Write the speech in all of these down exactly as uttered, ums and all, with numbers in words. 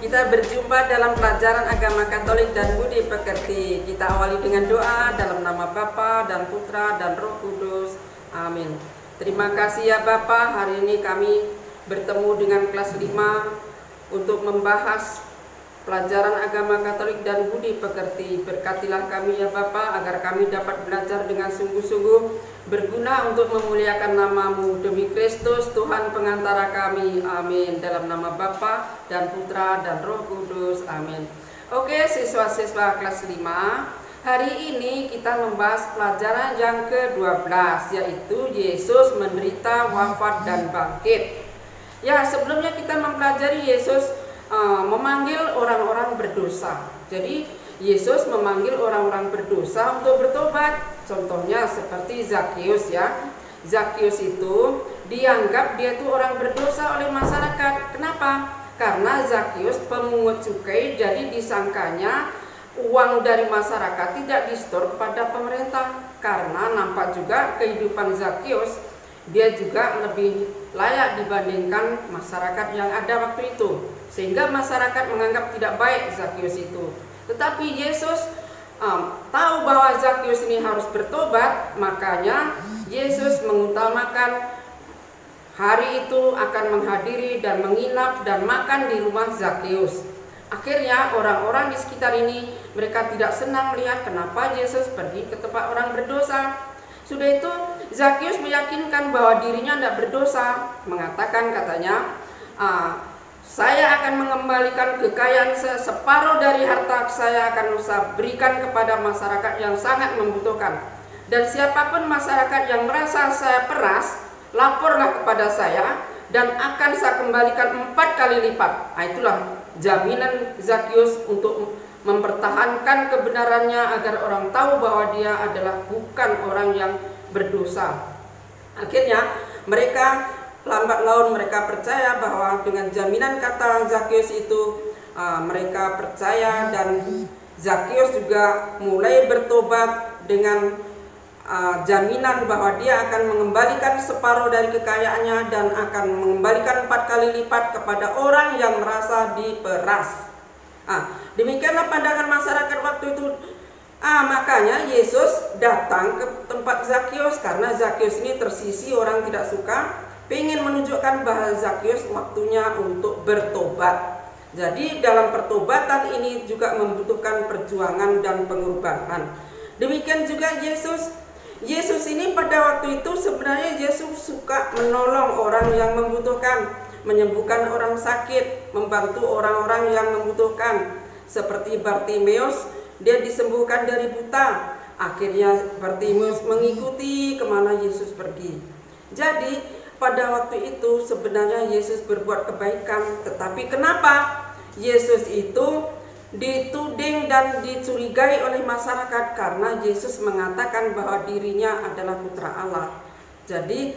Kita berjumpa dalam pelajaran agama Katolik dan budi pekerti. Kita awali dengan doa dalam nama Bapa dan Putra dan Roh Kudus. Amin. Terima kasih ya Bapa, hari ini kami bertemu dengan kelas lima untuk membahas pelajaran agama Katolik dan budi pekerti. Berkatilah kami ya Bapa, agar kami dapat belajar dengan sungguh-sungguh, berguna untuk memuliakan nama-Mu, demi Kristus Tuhan pengantara kami. Amin. Dalam nama Bapa dan Putra dan Roh Kudus. Amin. Oke, siswa-siswa kelas lima, hari ini kita membahas pelajaran yang ke dua belas, yaitu Yesus menderita, wafat, dan bangkit. Ya, sebelumnya kita mempelajari Yesus uh, memanggil orang-orang berdosa. Jadi Yesus memanggil orang-orang berdosa untuk bertobat. Contohnya seperti Zakius ya. Zakius itu dianggap dia itu orang berdosa oleh masyarakat. Kenapa? Karena Zakius pemungut cukai, jadi disangkanya uang dari masyarakat tidak disetor kepada pemerintah. Karena nampak juga kehidupan Zakius, dia juga lebih layak dibandingkan masyarakat yang ada waktu itu, sehingga masyarakat menganggap tidak baik Zakius itu. Tetapi Yesus um, tahu bahwa Zakius ini harus bertobat, makanya Yesus mengutamakan hari itu akan menghadiri dan menginap dan makan di rumah Zakius. Akhirnya orang-orang di sekitar ini, mereka tidak senang melihat kenapa Yesus pergi ke tempat orang berdosa. Sudah itu Zakius meyakinkan bahwa dirinya tidak berdosa, mengatakan katanya, ah, saya akan mengembalikan kekayaan saya, separuh dari harta saya akan saya berikan kepada masyarakat yang sangat membutuhkan. Dan siapapun masyarakat yang merasa saya peras, laporlah kepada saya dan akan saya kembalikan empat kali lipat. Nah, itulah jaminan Zakius untuk mempertahankan kebenarannya agar orang tahu bahwa dia adalah bukan orang yang berdosa. Akhirnya mereka lambat laun mereka percaya bahwa dengan jaminan kata Zakius itu, uh, mereka percaya, dan Zakius juga mulai bertobat dengan uh, jaminan bahwa dia akan mengembalikan separuh dari kekayaannya dan akan mengembalikan empat kali lipat kepada orang yang merasa diperas. Ah, demikianlah pandangan masyarakat waktu itu. Ah, makanya Yesus datang ke tempat Zakius karena Zakius ini tersisi orang tidak suka, ingin menunjukkan bahwa Zakius waktunya untuk bertobat. Jadi dalam pertobatan ini juga membutuhkan perjuangan dan pengorbanan. Demikian juga Yesus. Yesus ini pada waktu itu sebenarnya Yesus suka menolong orang yang membutuhkan, menyembuhkan orang sakit, membantu orang-orang yang membutuhkan. Seperti Bartimeus, dia disembuhkan dari buta. Akhirnya Bartimeus mengikuti kemana Yesus pergi. Jadi pada waktu itu sebenarnya Yesus berbuat kebaikan, tetapi kenapa Yesus itu dituding dan dicurigai oleh masyarakat? Karena Yesus mengatakan bahwa dirinya adalah putra Allah. Jadi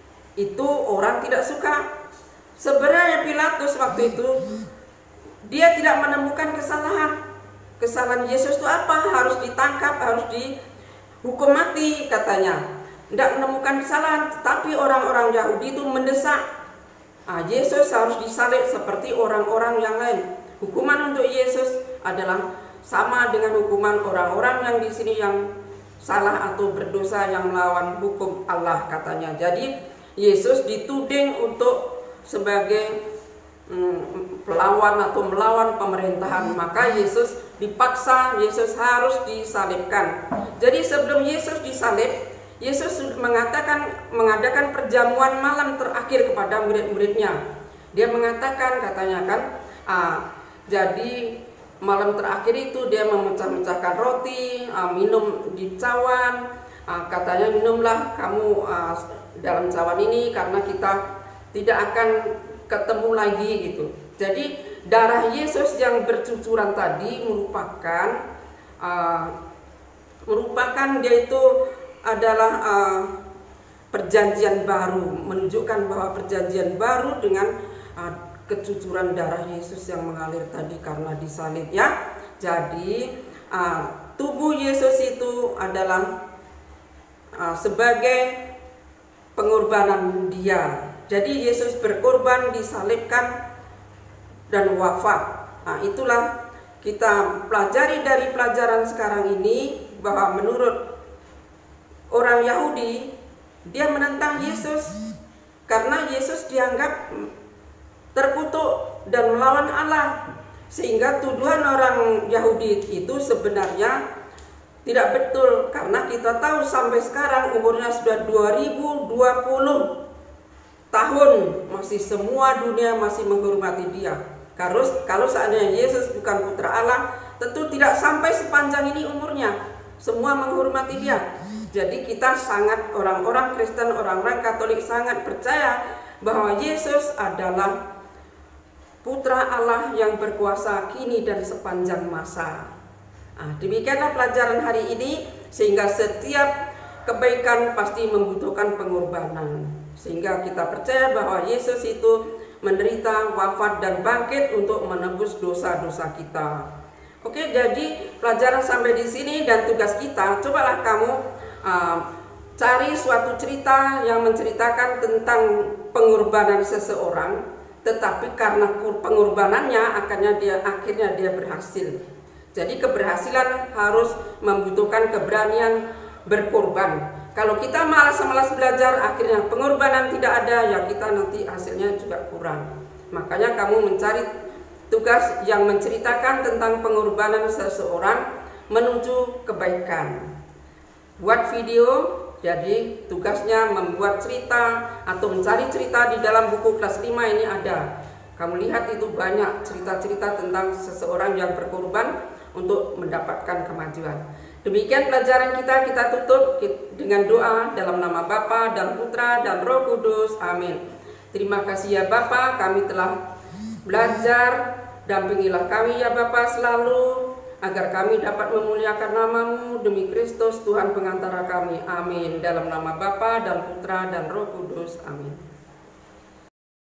itu orang tidak suka. Sebenarnya Pilatus waktu itu dia tidak menemukan kesalahan. Kesalahan Yesus itu apa? Harus ditangkap, harus dihukum mati katanya. Tidak menemukan kesalahan, tetapi orang-orang Yahudi itu mendesak, ah, Yesus harus disalib seperti orang-orang yang lain. Hukuman untuk Yesus adalah sama dengan hukuman orang-orang yang di sini yang salah atau berdosa, yang melawan hukum Allah katanya. Jadi Yesus dituding untuk sebagai hmm, pelawan atau melawan pemerintahan, maka Yesus dipaksa, Yesus harus disalibkan. Jadi sebelum Yesus disalib, Yesus mengatakan mengadakan perjamuan malam terakhir kepada murid-muridnya. Dia mengatakan katanya kan, ah, jadi malam terakhir itu dia memecah-mecahkan roti, ah, minum di cawan, ah, katanya minumlah kamu ah, dalam cawan ini karena kita tidak akan ketemu lagi gitu. Jadi darah Yesus yang bercucuran tadi merupakan uh, merupakan dia itu adalah uh, perjanjian baru, menunjukkan bahwa perjanjian baru dengan uh, kecucuran darah Yesus yang mengalir tadi karena disalib ya. Jadi uh, tubuh Yesus itu adalah uh, sebagai pengorbanan dia. Jadi Yesus berkorban, disalibkan dan wafat. Nah, itulah kita pelajari dari pelajaran sekarang ini bahwa menurut orang Yahudi, dia menentang Yesus karena Yesus dianggap terkutuk dan melawan Allah, sehingga tuduhan orang Yahudi itu sebenarnya tidak betul, karena kita tahu sampai sekarang umurnya sudah dua ribu dua puluh tahun, masih semua dunia masih menghormati dia. Kalau, kalau seandainya Yesus bukan putra Allah, tentu tidak sampai sepanjang ini umurnya. Semua menghormati dia. Jadi kita sangat, orang-orang Kristen, orang-orang Katolik sangat percaya bahwa Yesus adalah putra Allah yang berkuasa kini dan sepanjang masa. Nah, demikianlah pelajaran hari ini, sehingga setiap kebaikan pasti membutuhkan pengorbanan. Sehingga kita percaya bahwa Yesus itu menderita, wafat, dan bangkit untuk menebus dosa-dosa kita. Oke, jadi pelajaran sampai di sini, dan tugas kita, cobalah kamu uh, cari suatu cerita yang menceritakan tentang pengorbanan seseorang, tetapi karena pengorbanannya akhirnya dia akhirnya dia berhasil. Jadi keberhasilan harus membutuhkan keberanian berkorban. Kalau kita malas-malas belajar, akhirnya pengorbanan tidak ada, ya kita nanti hasilnya juga kurang. Makanya kamu mencari tugas yang menceritakan tentang pengorbanan seseorang menuju kebaikan. Buat video, jadi tugasnya membuat cerita atau mencari cerita di dalam buku kelas lima ini ada. Kamu lihat itu banyak cerita-cerita tentang seseorang yang berkorban untuk mendapatkan kemajuan. Demikian pelajaran kita, kita tutup dengan doa dalam nama Bapa dan Putra dan Roh Kudus. Amin. Terima kasih ya Bapa, kami telah belajar. Dampingilah kami ya Bapa selalu, agar kami dapat memuliakan nama-Mu demi Kristus Tuhan pengantara kami. Amin. Dalam nama Bapa dan Putra dan Roh Kudus. Amin.